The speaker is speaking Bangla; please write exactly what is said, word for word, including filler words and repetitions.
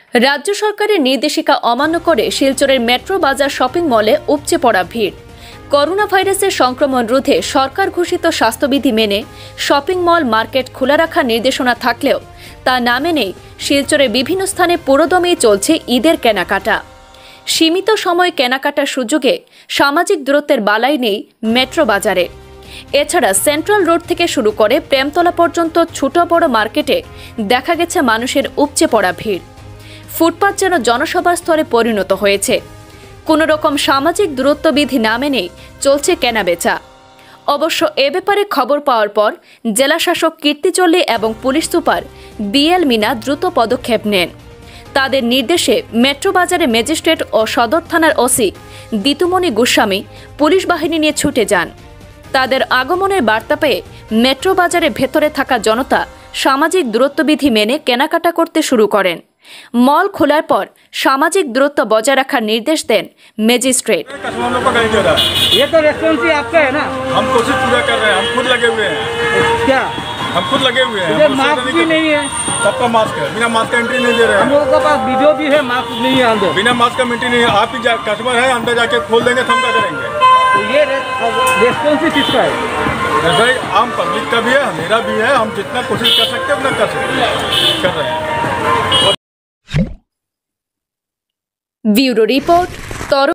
राज्य सरकारेर निर्देशिका अमान्य करे शिलचरेर मेट्रो बाजार शपिंग मले उपचे पड़ा भीड़। करोना भाइरासेर संक्रमण रोधे सरकार घोषित स्वास्थ्यविधि मेने शपिंग मल मार्केट खुला राखार निर्देशना थाकलेও ता ना मेनेই শিলচরের विभिन्न स्थाने पुरोदमेই चलছে ईদের केनाकाटा। सीमित समय केनाकाटार सुযোগে सामाजिक दूरत्वेर बालाई नेই मेट्रो बाजारे। এছাড়া सेंट्रल रोड থেকে শুরু করে প্রেমতলা পর্যন্ত ছোট বড় মার্কেটে দেখা গেছে মানুষের উপচে পড়া ভিড়। ফুটপাত যেন জনসভার স্থলে পরিণত হয়েছে। কোনো রকম সামাজিক দূরত্ব বিধি না মেনেই চলছে কেনাবেচা। অবশ্য এ ব্যাপারে খবর পাওয়ার পর জেলা শাসক কীর্তিচল্লী এবং পুলিশ সুপার বিএল মিনা দ্রুত পদক্ষেপ নেন। তাদের নির্দেশে মেট্রো বাজারে ম্যাজিস্ট্রেট ও সদর থানার ওসি দিতুমণি গোস্বামী পুলিশ বাহিনী নিয়ে ছুটে যান। তাদের আগমনের বার্তা পেয়ে মেট্রো বাজারের ভেতরে থাকা জনতা সামাজিক দূরত্ববিধি মেনে কেনাকাটা করতে শুরু করেন। मॉल खोलार पर सामाजिक दूरत्व बजाय रखार निर्देश दें मैजिस्ट्रेट। ये तो रेस्पॉन्सिबिलिटी आपका है ना। हम कोशिश पूरा कर रहे हैं, हम खुद लगे हुए हैं। क्या हम खुद लगे हुए हैं? मास्क भी नहीं है। सबका मास्क है, बिना मास्क का एंट्री नहीं दे रहे हैं। हम लोगों के पास वीडियो भी है, मास्क नहीं है अंदर। बिना मास्क का एंट्री नहीं है। आप ही कस्टमर है, अंदर जाके खोल देंगे तो हम क्या करेंगे? तो ये रेस्पॉन्सिबिलिटी किसका है? भाई आम पब्लिक का भी है, मेरा भी है। हम जितना कोशिश कर सकते हैं उतना कर सकते हैं, कर रहे हैं। Bureau report.